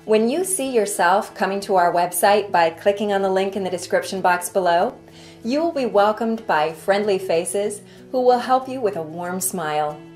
When you see yourself coming to our website by clicking on the link in the description box below, you will be welcomed by friendly faces who will help you with a warm smile.